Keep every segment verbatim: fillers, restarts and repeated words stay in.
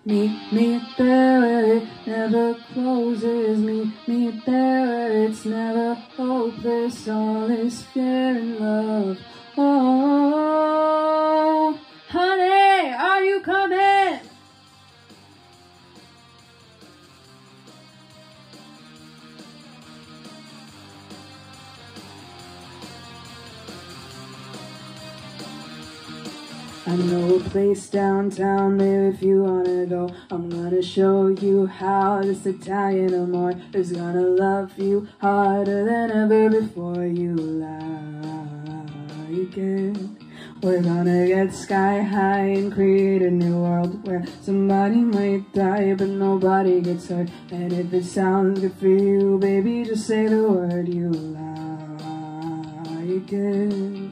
Meet me there where it never closes. Meet me there where it's never hopeless. All is fear and love. Oh, honey, are you coming? I know a place downtown there if you wanna go. I'm gonna show you how this Italian amor is gonna love you harder than ever before you like it. We're gonna get sky high and create a new world where somebody might die but nobody gets hurt. And if it sounds good for you, baby, just say the word you like it.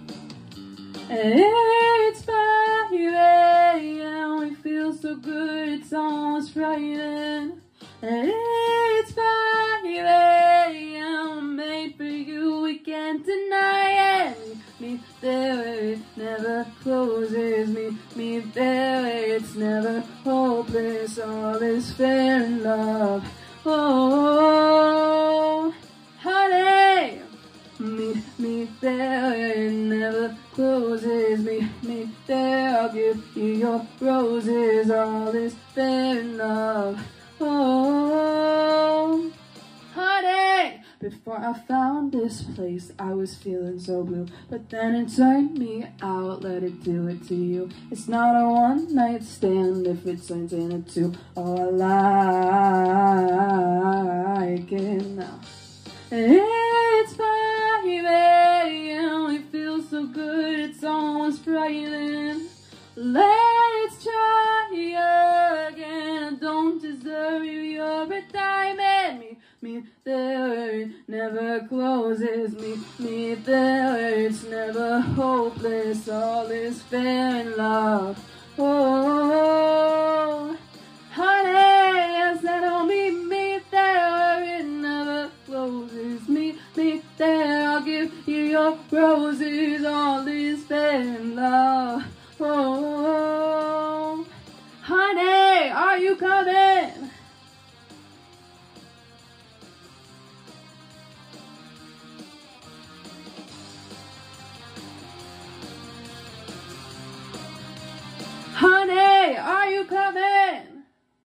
It's five a m we feel so good, it's almost frightening. It's five a m made for you, we can't deny it. Meet there where it never closes. Meet me there where it's never hopeless. All is fair in love. Oh, honey, meet me there where it never closes. Meet me there, I'll give you your roses. All is fair in love. Oh, honey, before I found this place, I was feeling so blue. But then it turned me out, let it do it to you. It's not a one-night stand if it turns into two. Oh, I like it now. It's five a m we feel so good, it's almost frightening. Let's try again. I don't deserve you, you're a diamond. Meet me there where it never closes. Meet me there where it's never hopeless. All is fair in love. Oh, honey, I said, oh, meet me there where it never closes. Meet me there, I'll give you your roses. All is fair in love. Oh, honey, are you coming? Honey, are you coming?